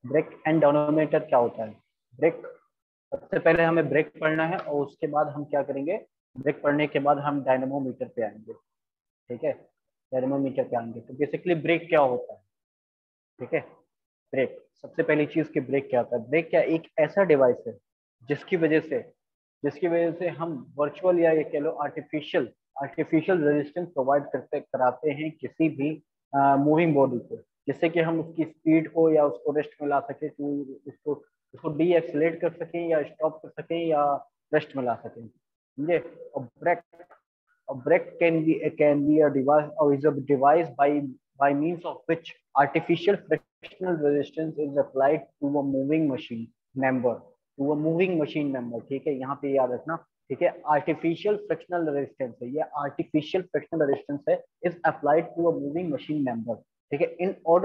Break and dynamometer क्या होता है? ब्रेक, सबसे पहले हमें ब्रेक पढ़ना है और उसके बाद हम क्या करेंगे, ब्रेक पढ़ने के बाद हम डायनमोमीटर पे आएंगे। ठीक है, डायनमोमीटर पे आएंगे। तो बेसिकली ब्रेक क्या होता है? ठीक है, ब्रेक, सबसे पहली चीज की ब्रेक क्या होता है? ब्रेक क्या एक ऐसा डिवाइस है जिसकी वजह से हम वर्चुअल या ये कह लो आर्टिफिशियल आर्टिफिशियल रेजिस्टेंस प्रोवाइड करते कराते हैं किसी भी मूविंग बॉडी को, जिससे कि हम उसकी स्पीड को या उसको रेस्ट में ला सके, तो उसको उसको डी एक्सलेट कर सकें या स्टॉप कर सकें या रेस्ट में ला सकें। समझे? और brake, a brake can be a device or is a device by means of which artificial frictional resistance is applied to a moving machine member, ठीक है, यहाँ पे याद रखना। ठीक है, आर्टिफिशियल फ्रिक्शनल रेजिस्टेंस है, ये आर्टिफिशियल फ्रिक्शनल रेजिस्टेंस है, is applied to a moving machine member. ठीक है,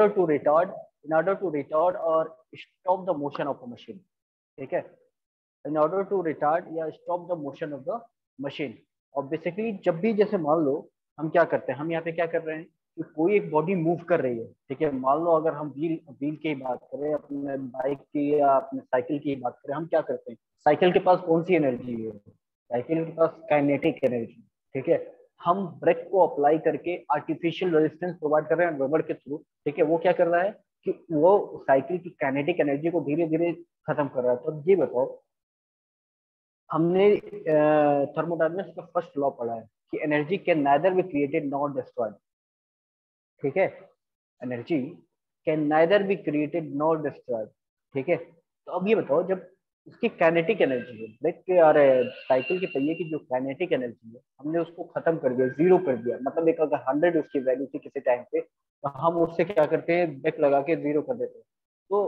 इन ऑर्डर टू रिटार्ड और stop the motion of a machine. ठीक है, इन ऑर्डर टू रिटार्ड या stop the motion of the machine. और बेसिकली जब भी जैसे मान लो हम क्या करते हैं, हम यहाँ पे क्या कर रहे हैं कि कोई एक बॉडी मूव कर रही है। ठीक है, मान लो अगर हम व्हील व्हील की बात करें, अपने बाइक की या अपने साइकिल की बात करें, हम क्या करते हैं, साइकिल के पास कौन सी एनर्जी है? साइकिल के पास काइनेटिक एनर्जी। ठीक है, हम ब्रेक को अप्लाई करके आर्टिफिशियल रेजिस्टेंस प्रोवाइड कर रहे हैं रबड़ के थ्रू। ठीक है, वो क्या कर रहा है कि वो साइकिल की काइनेटिक एनर्जी को धीरे धीरे खत्म कर रहा है। तो ये बताओ, हमने थर्मोडायनेमिक्स का फर्स्ट लॉ पढ़ा है कि energy can neither be created not destroyed. ठीक है, energy can neither be created not destroyed. ठीक है, तो अब ये बताओ, जब उसकी काइनेटिक एनर्जी है, ब्रेक के अरे साइकिल के पहिए की जो काइनेटिक एनर्जी है, हमने उसको खत्म कर दिया, जीरो कर दिया, मतलब एक अगर 100 उसकी वैल्यू थी किसी टाइम पे, तो हम उससे क्या करते हैं, ब्रेक लगा के जीरो कर देते हैं। तो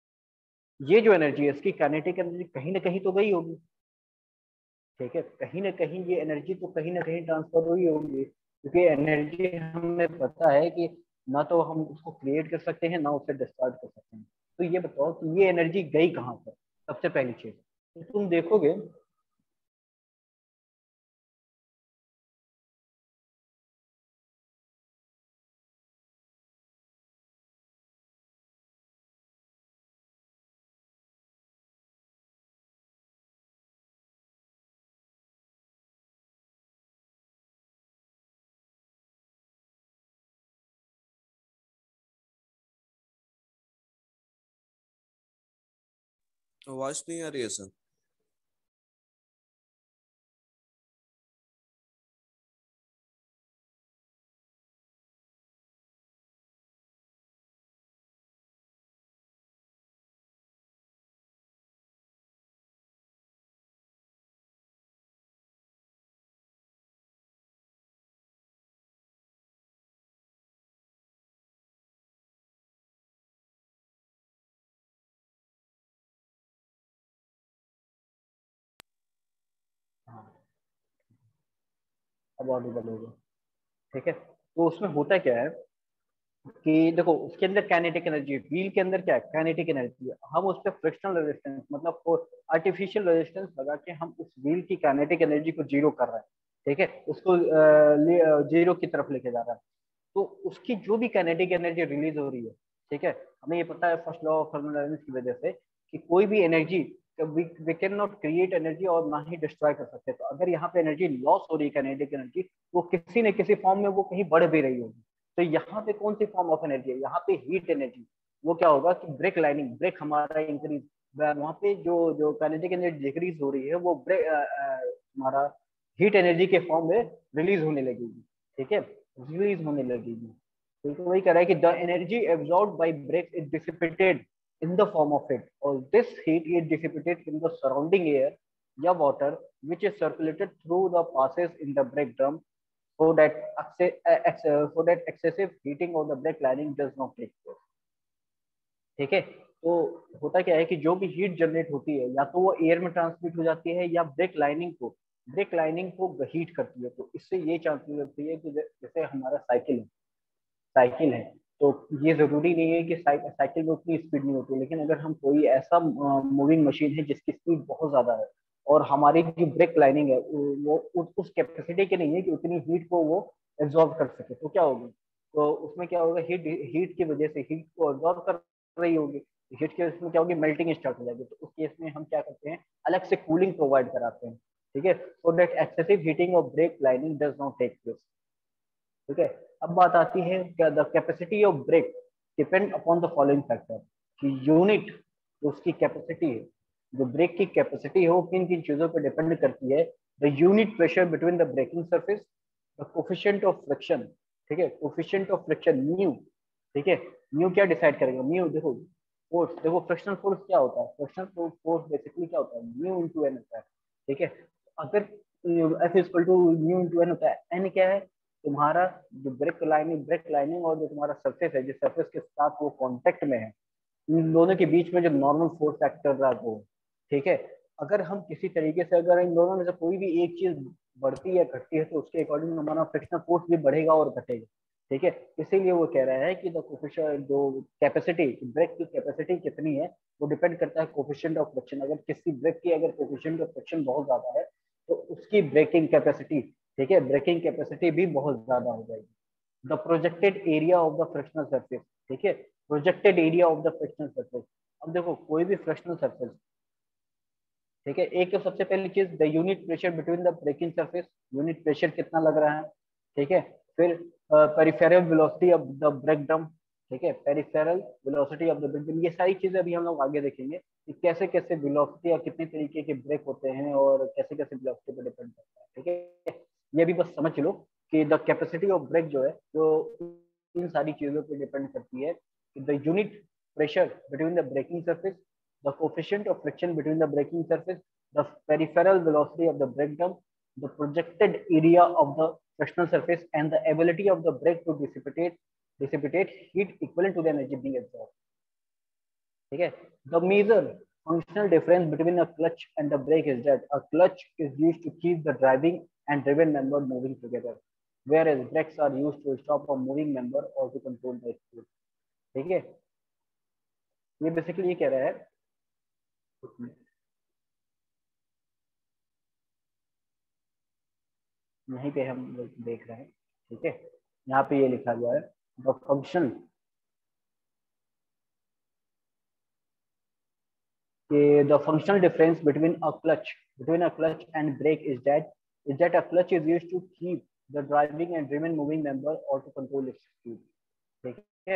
ये जो एनर्जी है, इसकी काइनेटिक एनर्जी कहीं ना कहीं तो गई होगी। ठीक है, कहीं ना कहीं ये एनर्जी तो कहीं ना कहीं ट्रांसफर हुई होगी, क्योंकि एनर्जी हमें पता है कि ना तो हम उसको क्रिएट कर सकते हैं ना उसे डिस्चार्ज कर सकते हैं। तो ये बताओ कि ये एनर्जी गई कहाँ पर? सबसे पहली चीज तो तुम देखोगे, आवाज नहीं आ रही है सर। हाँ, अब ऑडिबल हो गया। ठीक है, तो उसमें होता क्या है कि देखो, उसके अंदर काइनेटिक एनर्जी है, व्हील के अंदर क्या है, काइनेटिक एनर्जी है। हम उस पर फ्रिक्शनल रेजिस्टेंस मतलब आर्टिफिशियल रेजिस्टेंस लगा के हम उस व्हील की काइनेटिक एनर्जी को जीरो कर रहे हैं। ठीक है, उसको जीरो की तरफ लेके जा रहा है। तो उसकी जो भी काइनेटिक एनर्जी रिलीज हो रही है, ठीक है, हमें ये पता है फर्स्ट लॉ ऑफ थर्मोडायनेमिक्स की वजह से कि कोई भी energy we can not create energy और ना ही डिस्ट्रॉय कर सकते। तो अगर यहाँ पे एनर्जी लॉस हो रही है, काइनेटिक एनर्जी, वो किसी न किसी फॉर्म में वो कहीं बढ़ भी रही होगी। तो यहाँ पे कौन सी फॉर्म ऑफ एनर्जी है? यहाँ पे हीट एनर्जी। वो क्या होगा कि ब्रेक लाइनिंग, ब्रेक हमारा इंक्रीज, वहाँ पे जो जो काइनेटिक एनर्जी डिक्रीज हो रही है वो ब्रेक हमारा हीट एनर्जी के फॉर्म में रिलीज होने लगेगी। ठीक है, रिलीज होने लगेगी। तो वही कह रहा है कि the energy absorb by brake is dissipated in the form of heat, or this heat is dissipated in the surrounding air या water which is circulated through the passes in the brake drum, so that excessive heating of the brake lining does not take place। ठीक है, तो होता क्या है कि जो भी हीट जनरेट होती है या तो वो एयर में ट्रांसमिट हो जाती है या ब्रेक लाइनिंग को हीट करती है। तो इससे ये चांसेस होती है कि जैसे हमारा साइकिल है, तो ये जरूरी नहीं है कि साइकिल में उतनी स्पीड नहीं होती, लेकिन अगर हम कोई ऐसा मूविंग मशीन है जिसकी स्पीड बहुत ज्यादा है और हमारी जो ब्रेक लाइनिंग है वो उस कैपेसिटी की नहीं है कि उतनी हीट को वो एब्जॉर्ब कर सके, तो क्या होगी, तो उसमें क्या होगा, हीट हीट की वजह से हीट को एब्जॉर्ब कर रही होगी। हीट केस में क्या होगी, मेल्टिंग स्टार्ट हो जाएगी। तो उस केस में हम क्या करते हैं, अलग से कूलिंग प्रोवाइड कराते हैं, ठीक है, so that excessive heating of brake lining does not take place. ठीक है, अब बात आती है the capacity of brake depend upon the following factor, कि यूनिट उसकी कैपेसिटी है, जो ब्रेक की कैपेसिटी है वो किन किन चीजों पर डिपेंड करती है। The unit pressure between the braking surface, the coefficient of friction, ठीक है, कोफिशिएंट ऑफ फ्रिक्शन म्यू, ठीक है, म्यू क्या डिसाइड करेगा, म्यू देखो फोर्स, देखो फ्रिक्शनल फोर्स क्या होता है, फ्रिक्शनल फोर्स बेसिकली क्या होता है, म्यू इनटू एन होता है, ठीक है। अगर F equal to mu into N होता है, एन क्या है, तुम्हारा जो ब्रेक लाइनिंग और जो तुम्हारा सरफेस है, जिस सरफेस के साथ वो कांटेक्ट में है, इन दोनों के बीच में जो नॉर्मल फोर्स फैक्टर रहा वो, ठीक है। अगर हम किसी तरीके से अगर इन दोनों में से कोई भी एक चीज बढ़ती या घटती है तो उसके अकॉर्डिंग हमारा फ्रिक्शनल फोर्स भी बढ़ेगा और घटेगा, ठीक है। इसीलिए वो कह रहा है कि द कोफिशिएंट, जो कैपेसिटी, ब्रेक की कैपेसिटी कितनी है वो डिपेंड करता है कोफिशिएंट ऑफ फ्रिक्शन। अगर किसी ब्रेक की अगर कोफिशिएंट ऑफ फ्रिक्शन बहुत ज्यादा है तो उसकी ब्रेकिंग कैपेसिटी, ठीक है, ब्रेकिंग कैपेसिटी भी बहुत ज्यादा हो जाएगी। The projected area of the frictional surface, ठीक है, projected area of the frictional surface. अब देखो कोई भी फ्रिक्शनल सरफेस, ठीक है, एक तो सबसे पहली चीज the unit pressure between the braking surface, unit pressure कितना लग रहा है, ठीक है। फिर peripheral velocity of the brake drum, ठीक है, peripheral velocity of the brake drum, ये सारी चीजें अभी हम लोग आगे देखेंगे कि कैसे कैसे वेलोसिटी और कितने तरीके के ब्रेक होते हैं और कैसे कैसे वेलोसिटी पर डिपेंड करता है, ठीक है। ये भी बस समझ लो कि द कैपेसिटी ऑफ ब्रेक जो है, जो इन सारी चीजों पर डिपेंड करती है, the unit pressure between the braking surface, the coefficient of friction between the braking surface, the peripheral velocity of the brake drum, the projected area of the frictional surface, and the ability of the brake to dissipate heat equivalent to the energy being absorbed. ठीक है, the major functional difference between a clutch and a brake is that a clutch is used to keep the driving and driven member moving together, whereas brakes are used to stop a moving member or to control the speed. ठीक है, ये basically ये कह रहा है, यहीं पे हम लोग देख रहे हैं, ठीक है, यहाँ पे ये लिखा गया है the function, the functional difference between a clutch and brake is that a clutch is used to keep the driving and driven moving member और टू कंट्रोल इट्स स्पीड, ठीक है,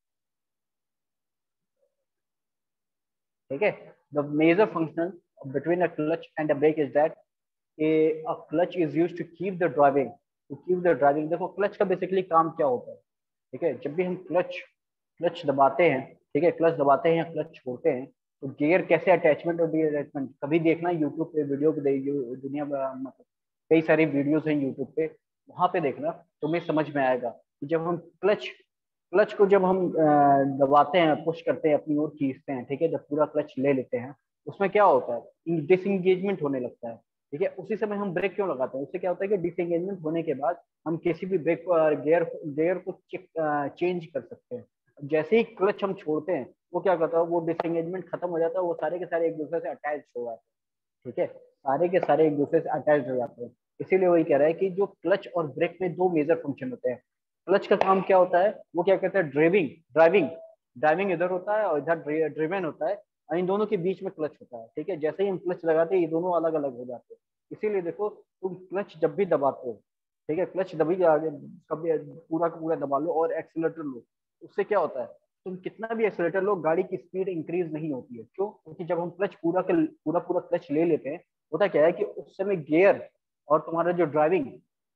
ठीक है। The major function between a clutch and a brake is that a clutch is used to keep the driving, देखो clutch का basically काम क्या होता है, ठीक है, जब भी हम क्लच दबाते हैं, ठीक है, क्लच दबाते हैं या क्लच छोड़ते हैं तो गियर कैसे अटैचमेंट और डी अटैचमेंट, कभी देखना यूट्यूब पे वीडियो पे, दुनिया मतलब कई सारी वीडियोस हैं यूट्यूब पे, वहां पे देखना तुम्हें समझ में आएगा कि जब हम क्लच को जब हम दबाते हैं, पुश करते हैं, अपनी ओर खींचते हैं, ठीक है, जब पूरा क्लच ले लेते हैं उसमें क्या होता है, डिसंगेजमेंट होने लगता है, ठीक है। उसी समय हम ब्रेक क्यों लगाते हैं, उससे क्या होता है कि डिसंगेजमेंट होने के बाद हम किसी भी ब्रेक गियर को चेंज कर सकते हैं। जैसे ही क्लच हम छोड़ते हैं वो क्या करता है, वो डिसंगेजमेंट खत्म हो जाता है, वो सारे के सारे एक दूसरे से अटैच हो जाते हैं, ठीक है, सारे के सारे एक दूसरे से अटैच हो जाते हैं। इसीलिए वही कह रहा है कि जो क्लच और ब्रेक में दो मेजर फंक्शन होते हैं। क्लच का काम क्या होता है, वो क्या कहते हैं, ड्राइविंग ड्राइविंग इधर होता है और इधर ड्रिवेन होता है, और इन दोनों के बीच में क्लच होता है, ठीक है। जैसे ही हम क्लच लगाते हैं ये दोनों अलग अलग हो जाते हैं। इसीलिए देखो तुम क्लच जब भी दबाते हो, ठीक है, क्लच दबी कभी पूरा का पूरा दबा लो और एक्सीलरेटर लो, उससे क्या होता है, तुम कितना भी एक्सीलरेटर लो गाड़ी की स्पीड इंक्रीज नहीं होती है। क्यों? क्योंकि जब हम क्लच पूरा पूरा क्लच ले लेते हैं, होता क्या है कि उस समय गियर और तुम्हारा जो ड्राइविंग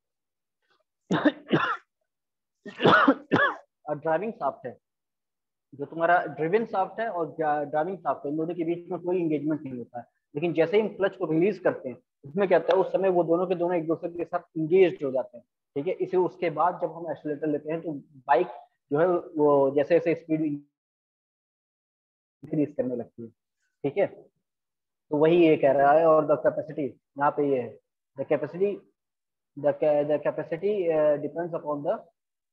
ड्राइविंग साफ्ट है, जो तुम्हारा ड्रिवन साफ्ट है और ड्राइविंग साफ्ट है, इन दोनों के बीच में कोई एंगेजमेंट नहीं होता है। लेकिन जैसे ही हम क्लच को रिलीज करते हैं उसमें क्या होता है, उस समय वो दोनों के दोनों एक दूसरे के साथ इंगेज हो जाते हैं, ठीक है। इसे उसके बाद जब हम एक्सीलरेटर लेते हैं तो बाइक जो है वो जैसे जैसे स्पीड इंक्रीज करने लगती है, ठीक है। तो वही ये कह रहा है। और द कैपेसिटी यहाँ पे ये है, the capacity the capacity depends upon the,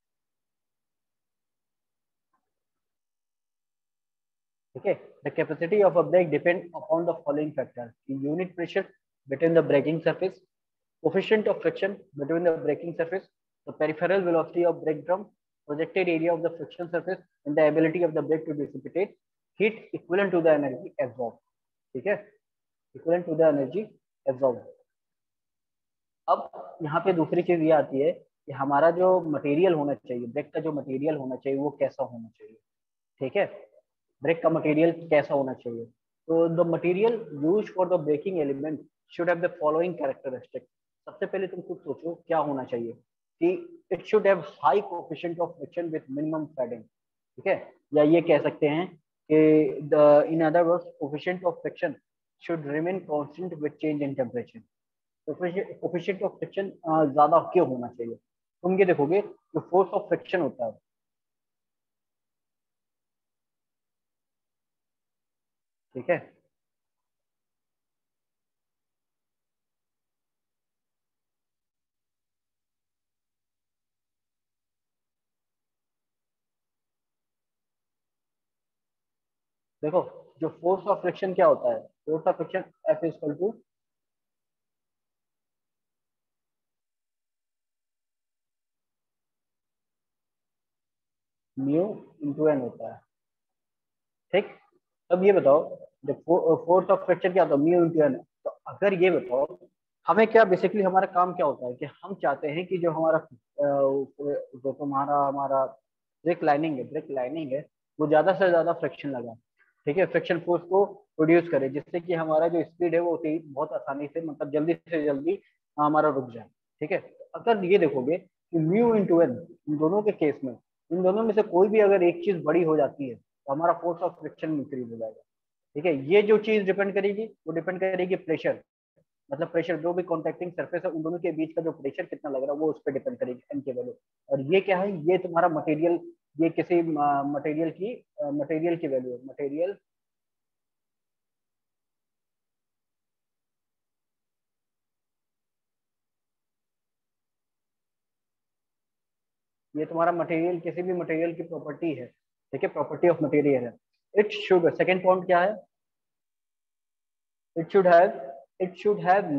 ठीक है, the capacity of a brake depend upon the following factor, unit pressure between the braking surface, coefficient of friction between the braking surface, the peripheral velocity of brake drum, projected area of the friction surface, and the ability of the brake to dissipate heat equivalent to the energy absorb, ठीक है, equivalent to the energy absorb. अब यहाँ पे दूसरी चीज ये आती है कि हमारा जो मटेरियल होना चाहिए, ब्रेक का जो मटेरियल होना चाहिए वो कैसा होना चाहिए, ठीक है, ब्रेक का मटेरियल कैसा होना चाहिए। तो the material used for the braking element should have the following characteristic. सबसे पहले तुम खुद सोचो क्या होना चाहिए कि it should have high coefficient of friction with minimum padding, ठीक है, या ये कह सकते हैं कि the in other words coefficient of friction should remain constant with change in temperature. Coefficient of friction ज्यादा क्यों होना चाहिए, तुम ये देखोगे जो फोर्स ऑफ फ्रिक्शन होता है, ठीक है, देखो जो फोर्स ऑफ फ्रिक्शन क्या होता है, force of friction F is equal to mu into N होता है, ठीक। अब ये बताओ जब फोर्स ऑफ फ्रिक्शन क्या होता है, म्यू इंटू एन, तो अगर ये बताओ हमें क्या बेसिकली हमारा काम क्या होता है कि हम चाहते हैं कि जो हमारा जो तुम्हारा हमारा ब्रेक लाइनिंग है, ब्रेक लाइनिंग है वो ज्यादा से ज्यादा फ्रिक्शन लगा, ठीक है, फ्रिक्शन फोर्स को प्रोड्यूस करे जिससे कि हमारा जो स्पीड है वो बहुत आसानी से मतलब जल्दी से जल्दी हमारा रुक जाए, ठीक है। अगर ये देखोगे कि म्यू इंटू एन इन दोनों के केस में, इन दोनों में से कोई भी अगर एक चीज बड़ी हो जाती है तो हमारा फोर्स ऑफ फ्रिक्शन इंक्रीज हो जाएगा, ठीक है। ये जो चीज डिपेंड करेगी वो डिपेंड करेगी प्रेशर, मतलब प्रेशर जो भी कॉन्टेक्टिंग सरफेस है उन दोनों के बीच का जो प्रेशर कितना लग रहा है वो उस पर डिपेंड करेगी एन के वैल्यू। और ये क्या है, ये तुम्हारा मटेरियल, ये किसी मटेरियल की वैल्यू है, मटेरियल, ये तुम्हारा मटेरियल किसी भी मटेरियल की प्रॉपर्टी है, ठीक है, प्रॉपर्टी ऑफ मटेरियल है। इट शुड, सेकंड पॉइंट क्या है, it should have, it should have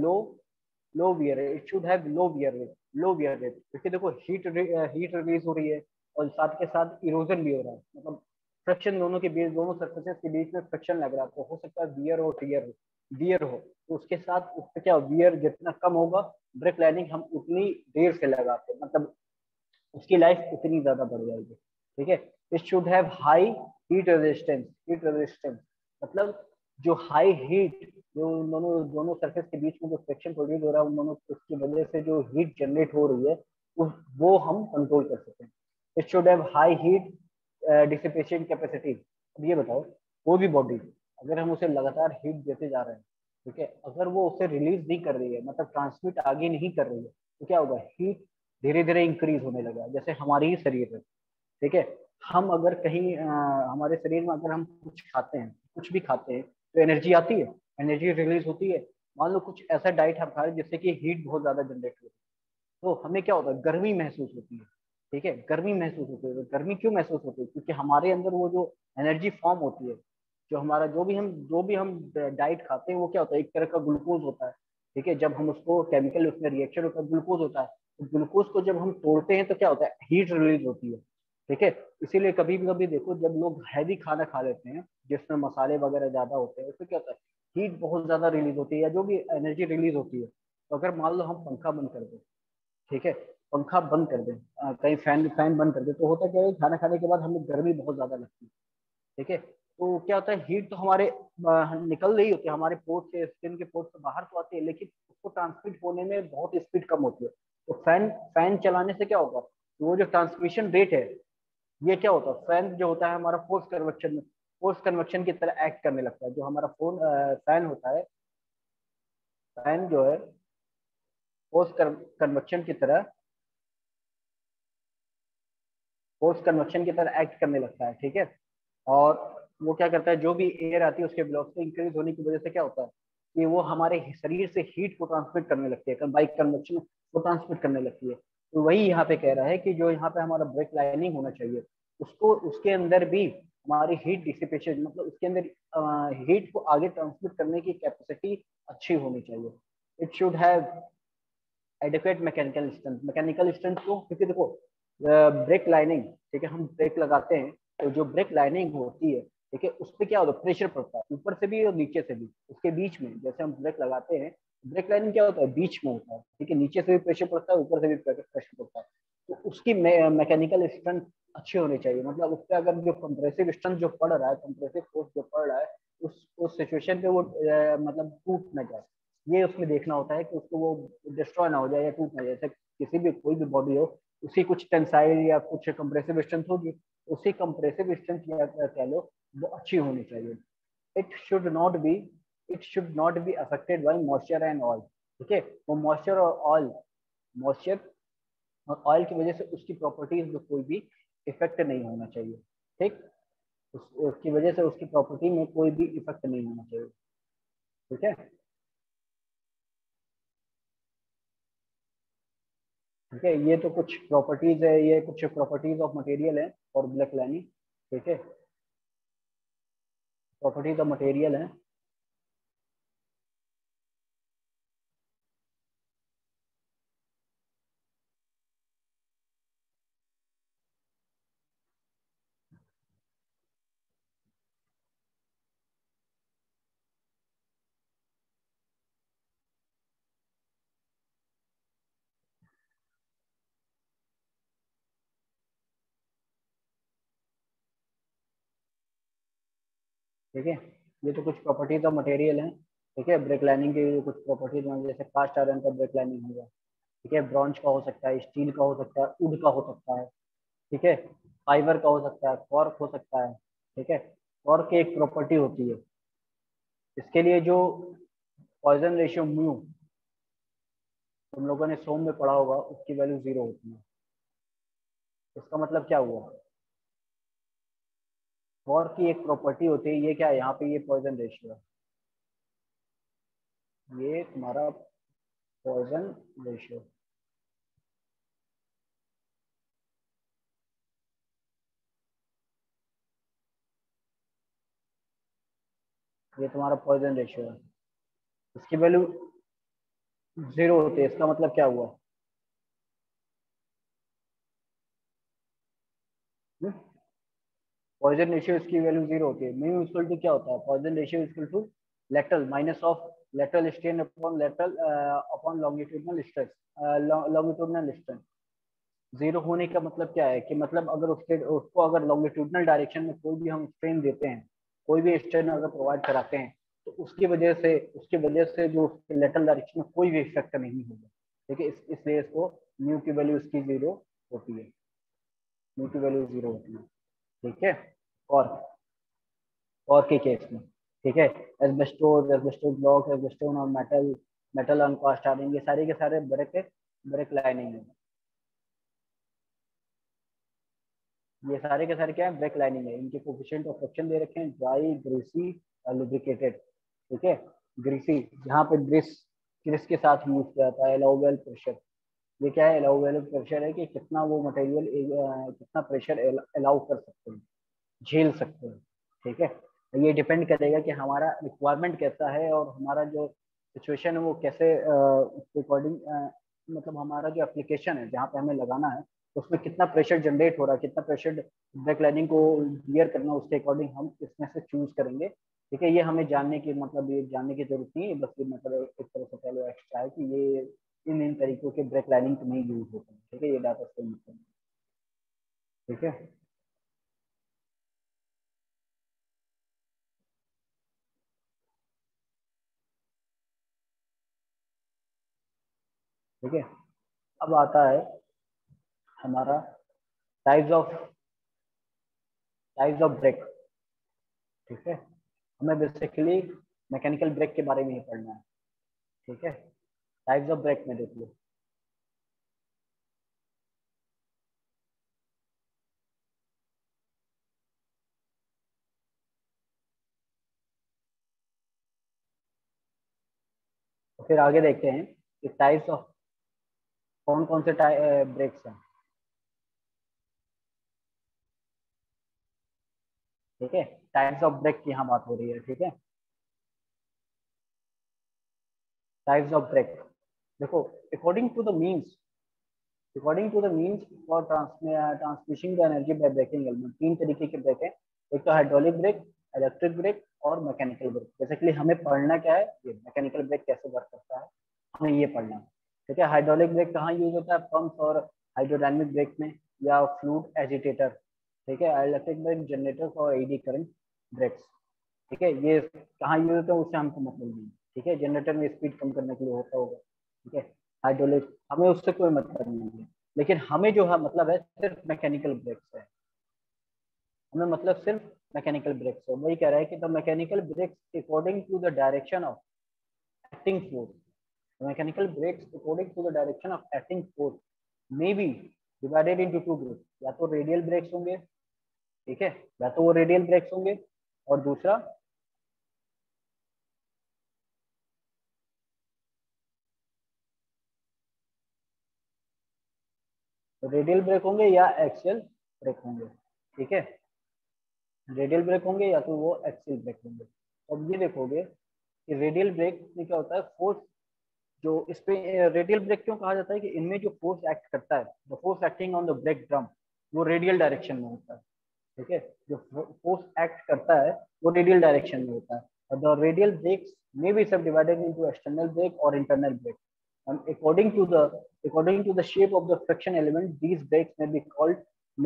low wear, it should have low wear rate, low wear rate, क्योंकि देखो हीट रिलीज हो रही है और साथ के साथ इरोजन भी हो रहा है, मतलब फ्रिक्शन दोनों के बीच, दोनों सरफेसेस के बीच में फ्रिक्शन लग रहा है, तो हो सकता है वियर और टियर, वियर हो, तो उसके साथ उससे क्या वियर जितना कम होगा, ब्रेक लाइनिंग हम उतनी देर से लगाते हैं, मतलब उसकी लाइफ उतनी ज्यादा बढ़ जाएगी, ठीक है। It should have high heat resistance, heat resistance मतलब जो हाई हीट, जो उन दोनों दोनों सरफेस के बीच में जो फ्रिक्शन प्रोड्यूस हो रहा है उन दोनों, उसकी वजह से जो हीट जनरेट हो रही है उस वो हम कंट्रोल कर सकते हैं। It should have high heat dissipation capacity. अब ये बताओ कोई भी बॉडी अगर हम उसे लगातार हीट देते जा रहे हैं, ठीक है, अगर वो उसे रिलीज नहीं कर रही है, मतलब ट्रांसमिट आगे नहीं कर रही है, तो क्या होगा, हीट धीरे धीरे इंक्रीज होने लगा, जैसे हमारी ही शरीर है, ठीक है। हम अगर कहीं हमारे शरीर में अगर हम कुछ खाते हैं, कुछ भी खाते हैं तो एनर्जी आती है, एनर्जी रिलीज होती है। मान लो कुछ ऐसा डाइट हम खा रहे हैं जिससे कि हीट बहुत ज्यादा जनरेट हो, तो हमें क्या होता है, गर्मी महसूस होती है, ठीक है, गर्मी महसूस होती है। तो गर्मी क्यों महसूस होती है, क्योंकि हमारे अंदर वो जो एनर्जी फॉर्म होती है, जो हमारा जो भी हम डाइट खाते हैं वो क्या होता है, एक तरह का ग्लूकोज होता है, ठीक है। जब हम उसको केमिकल उसमें रिएक्शन होता है, ग्लूकोज होता है, तो ग्लूकोज को जब हम तोड़ते हैं तो क्या होता है, हीट रिलीज होती है, ठीक है। इसीलिए कभी कभी देखो जब लोग हैवी खाना खा लेते हैं जिसमें मसाले वगैरह ज्यादा होते हैं, तो क्या होता है, हीट बहुत ज्यादा रिलीज होती है, या जो भी एनर्जी रिलीज होती है। तो अगर मान लो हम पंखा बंद कर दें, ठीक है, पंखा बंद कर दें, कहीं फैन फैन बंद कर दें, तो होता क्या है, खाना खाने के बाद हमें गर्मी बहुत ज्यादा लगती है, ठीक है। तो क्या होता है, हीट तो हमारे निकल रही होती है, हमारे पोर्ट से, स्किन के पोर्ट से बाहर तो आती है, लेकिन उसको ट्रांसमिट होने में बहुत स्पीड कम होती है। तो फैन फैन चलाने से क्या होगा, वो जो ट्रांसमिशन रेट है, ये क्या होता है, फैन जो होता है हमारा फोर्स कन्वेक्शन की तरह एक्ट करने लगता है। जो हमारा फैन होता है, फैन जो है फोर्स कन्वेक्शन की तरह, फोर्स कन्वेक्शन की तरह एक्ट करने लगता है, ठीक है। और वो क्या करता है, जो भी एयर आती है उसके वेलोसिटी इंक्रीज होने की वजह से क्या होता है कि वो हमारे शरीर से हीट को ट्रांसमिट करने लगती है, बाई कन्वेक्शन को ट्रांसमिट करने लगती है। तो वही यहाँ पे कह रहा है कि जो यहाँ पे हमारा ब्रेक लाइनिंग होना चाहिए, उसको उसके अंदर भी हमारी हीट डिसिपेशन, मतलब उसके अंदर हीट को आगे ट्रांसमिट करने की कैपेसिटी अच्छी होनी चाहिए। It should have adequate mechanical strength, mechanical strength क्यों, क्योंकि देखो ब्रेक लाइनिंग, ठीक है, हम ब्रेक लगाते हैं तो जो ब्रेक लाइनिंग होती है ठीक है, उस पर क्या होता है, प्रेशर पड़ता है ऊपर से भी और नीचे से भी, उसके बीच में जैसे हम ब्रेक लगाते हैं, ब्रेक लाइनिंग क्या होता है, बीच में होता है, ठीक है, नीचे से भी प्रेशर पड़ता है, ऊपर से भी प्रेशर पड़ता है। तो उसकी मैकेनिकल स्ट्रेंथ अच्छी होनी चाहिए, मतलब उस पर अगर जो कंप्रेसिव स्ट्रेंथ जो पड़ रहा है, कंप्रेसिव फोर्स जो पड़ रहा है, उस सिचुएशन पे वो मतलब टूट ना जाए, ये उसमें देखना होता है कि उसको वो डिस्ट्रॉय ना हो जाए या टूट ना जाए। जैसे किसी भी कोई भी बॉडी हो, उसी कुछ टेंसाइल या कुछ कंप्रेसिव स्ट्रेंथ होगी, उसी कंप्रेसिव स्ट्रेंथ या कह लो वो अच्छी होनी चाहिए। It should not be it should not be affected by moisture and oil, ठीक है, वो मॉइस्चर और ऑयल, मॉइस्चर और ऑयल की वजह से उसकी प्रॉपर्टीज में कोई भी इफेक्ट नहीं होना चाहिए, ठीक, उसकी वजह से उसकी प्रॉपर्टी में कोई भी इफेक्ट नहीं होना चाहिए, ठीक है। ठीक है, ये तो कुछ प्रॉपर्टीज है, ये कुछ प्रॉपर्टीज ऑफ मटेरियल है और ब्लैक लाइनिंग, ठीक है, प्रॉपर्टीज ऑफ मटेरियल है। ठीक है, ये तो कुछ प्रॉपर्टीज ऑफ मटेरियल हैं, ठीक है, ब्रेक लाइनिंग की कुछ प्रॉपर्टीज हैं, जैसे कास्ट आयरन का ब्रेक लाइनिंग होगा, ठीक है, ब्रॉन्ज का हो सकता है, स्टील का हो सकता है, वुड का हो सकता है, ठीक है, फाइबर का हो सकता है, कॉर्क हो सकता है, ठीक है। कॉर्क की एक प्रॉपर्टी होती है, इसके लिए जो पॉइजन रेशियो म्यू तुम लोगों ने सोम में पढ़ा होगा, उसकी वैल्यू 0 होती है। इसका मतलब क्या हुआ, कॉर्क की एक प्रॉपर्टी होती है, ये क्या है, यहाँ पे ये पॉइजन रेशियो है, ये तुम्हारा पॉइजन रेशियो, ये तुम्हारा पॉइजन रेशियो है, इसकी वैल्यू 0 होती है। इसका मतलब क्या हुआ, पॉइजन रेशियो इसकी वैल्यू 0 होती है। म्यू इक्वल टू क्या होता है, Poisson ratio equal to lateral minus of lateral strain upon lateral upon longitudinal stress, longitudinal strain. 0 होने का मतलब क्या है कि मतलब अगर उसको अगर लॉन्गिट्यूडनल डायरेक्शन में कोई भी हम स्ट्रेन देते हैं, कोई भी स्ट्रेन अगर प्रोवाइड कराते हैं, तो उसकी वजह से जो लेटरल डायरेक्शन में कोई भी इफेक्ट नहीं होगा, ठीक है, इसलिए इसको म्यू की वैल्यू इसकी 0 होती है, म्यू की वैल्यू 0 होती है, ठीक है। और और के केस में, ठीक है, एस्बेस्टोस, एस्बेस्टोस ब्लॉक, एस्बेस्टोन और metal, metal on cast iron, ये सारे के सारे ब्रेक ब्रेक लाइनिंग है, ये सारे के सारे क्या है, ब्रेक लाइनिंग है। इनके कोफिशिएंट ऑफ फ्रिक्शन दे रखे हैं, ड्राई, ग्रीसी और लुब्रिकेटेड, ठीक है। ग्रीसी, यहाँ पे ग्रीस ग्रीस के साथ यूज किया जाता है। अलाउबल प्रेशर, ये क्या है, अलाउबल प्रेशर है कि कितना वो मटेरियल कितना प्रेशर अलाउ कर सकते हैं, झेल सकते हैं, ठीक है। ये डिपेंड करेगा कि हमारा रिक्वायरमेंट कैसा है और हमारा जो सिचुएशन है वो कैसे उसके अकॉर्डिंग, मतलब हमारा जो एप्लीकेशन है जहाँ पे हमें लगाना है, उसमें कितना प्रेशर जनरेट हो रहा है, कितना प्रेशर ब्रेक लाइनिंग को बियर करना, उसके अकॉर्डिंग हम इसमें से चूज करेंगे, ठीक है। ये हमें जानने की मतलब ये जानने की जरूरत नहीं है, बस ये मतलब एक तरह से पहले एक्स्ट्रा है कि ये इन तरीकों के ब्रेक लाइनिंग में यूज होते हैं, ठीक है, ये डाटा से मतलब, ठीक है, ठीक है। अब आता है हमारा टाइप्स ऑफ ब्रेक, ठीक है, हमें बेसिकली मैकेनिकल ब्रेक के बारे में ही पढ़ना है, ठीक है। टाइप्स ऑफ ब्रेक में देख लो, तो फिर आगे देखते हैं कि टाइप्स ऑफ कौन कौन से ब्रेक्स हैं, ठीक है। टाइप्स ऑफ ब्रेक की यहाँ बात हो रही है, ठीक है। टाइप्स ऑफ ब्रेक, देखो, according to the means for transmitting the energy by braking element, तीन तरीके के ब्रेक हैं। एक तो हाइड्रोलिक ब्रेक, इलेक्ट्रिक ब्रेक और मैकेनिकल ब्रेक। बेसिकली हमें पढ़ना क्या है, ये मैकेनिकल ब्रेक कैसे वर्क करता है, हमें ये पढ़ना है। ठीक है, हाइड्रोलिक ब्रेक कहाँ यूज होता है, पंप्स और हाइड्रोडायनेमिक ब्रेक में, या फ्लूइड एजिटेटर। ठीक है, इलेक्ट्रिक ब्रेक जनरेटर्स और एडी करंट ब्रेक्स। ठीक है, ये कहाँ यूज होता है उससे हमको मतलब नहीं। ठीक है, जनरेटर में स्पीड कम करने के लिए होता होगा। ठीक है, हाइड्रोलिक हमें उससे कोई मतलब नहीं है, लेकिन हमें जो है मतलब है सिर्फ मैकेनिकल ब्रेक्स है। हमें मतलब सिर्फ मैकेनिकल ब्रेक्स है। वही कह रहा है कि the mechanical brakes according to the direction of acting force, mechanical brakes according to the direction of acting force may be divided into two group. या तो रेडियल ब्रेक्स होंगे, ठीक है, या तो वो रेडियल ब्रेक्स होंगे, और दूसरा रेडियल ब्रेक होंगे या एक्सियल ब्रेक होंगे। ठीक है, रेडियल ब्रेक होंगे या तो वो एक्सियल ब्रेक होंगे। अब ये देखोगे कि रेडियल ब्रेक में क्या होता है, फोर्स जो इस पे रेडियल ब्रेक क्यों कहा जाता है, कि इनमें जो फोर्स एक्ट करता है, the force acting on the brake drum, वो रेडियल डायरेक्शन में होता है। ठीक है, जो फोर्स एक्ट करता है वो रेडियल डायरेक्शन में होता है। और the radial brakes may be subdivided into external brake और internal brake, and according to the shape of the friction element, these brakes may be called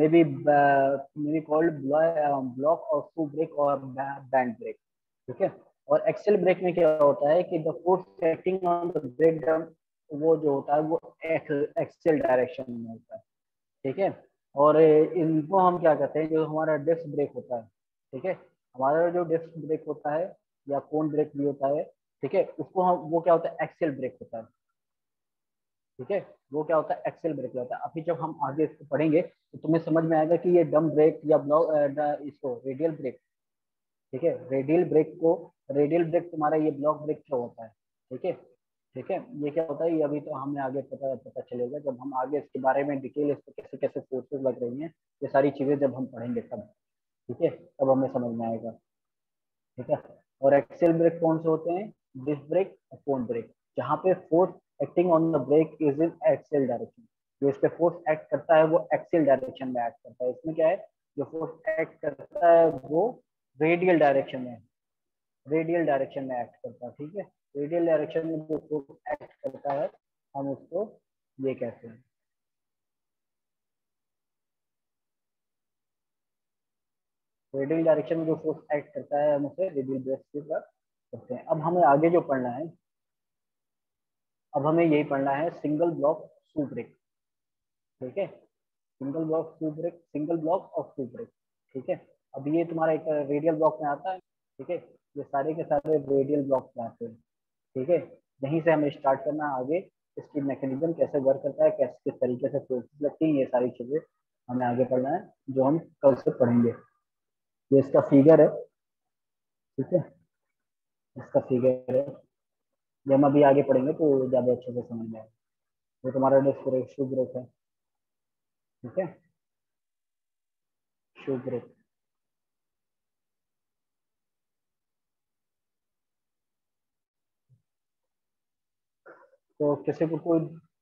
block or shoe brake or band brake। ठीक है, और Excel break में क्या होता है कि the force acting on the brake drum, वो जो होता है वो एक्सेल डायरेक्शन में होता है। ठीक है, और इनको हम क्या कहते हैं, जो हमारा डिस्क ब्रेक होता है, ठीक है, हमारा जो डिस्क ब्रेक होता है या कोन ब्रेक भी होता है, ठीक है, उसको हम वो क्या होता है, एक्सेल ब्रेक होता है। ठीक है, वो क्या होता है, एक्सेल ब्रेक होता है। अभी जब हम आगे इसको पढ़ेंगे तो तुम्हें समझ में आएगा कि ये डम ब्रेक या ब्लॉक इसको रेडियल ब्रेक। ठीक है, रेडियल ब्रेक तुम्हारा ये ब्लॉक ब्रेक क्या होता है। ठीक है, ठीक है, ये क्या होता है, ये अभी तो हमें आगे पता पता चलेगा जब हम आगे इसके बारे में डिटेल, इस पे कैसे कैसे फोर्सेस लग रही हैं, ये सारी चीजें जब हम पढ़ेंगे तब। ठीक है, तब हमें समझ में आएगा। ठीक है, और एक्सेल ब्रेक कौन से होते हैं, डिस्क ब्रेक और कोन ब्रेक, जहाँ पे force acting on the brake is in axial direction. जो इस पे फोर्स एक्ट करता है वो एक्सेल डायरेक्शन में एक्ट करता है। इसमें क्या है, जो फोर्स एक्ट करता है वो रेडियल डायरेक्शन में, रेडियल डायरेक्शन में एक्ट करता है। ठीक है, रेडियल डायरेक्शन में जो फोर्स एक्ट करता है हम उसको ये कहते हैं, रेडियल डायरेक्शन में जो फोर्स एक्ट करता है हम उसे रेडियल ब्रेक से करते हैं। अब हमें आगे जो पढ़ना है, अब हमें यही पढ़ना है सिंगल ब्लॉक शू ब्रेक। ठीक है, single block shoe brake, single block और शू ब्रेक। ठीक है, अब ये तुम्हारा एक रेडियल ब्लॉक में आता है। ठीक है, ये सारे के सारे रेडियल ब्लॉक में आते हैं। ठीक है, यहीं से हमें स्टार्ट करना है आगे, इसकी मैकेनिज्म कैसे वर्क करता है, कैसे किस तरीके से फोर्सेस लगती हैं, ये सारी चीजें हमें आगे पढ़ना है, जो हम कल से पढ़ेंगे। ये इसका फिगर है। ठीक है, इसका फिगर है, जब हम अभी आगे पढ़ेंगे तो ज्यादा अच्छे से समझ में आएगा। ये तुम्हारा डिस्क ब्रेक शू ब्रेक है। ठीक है, शू ब्रेक। तो किसी को कोई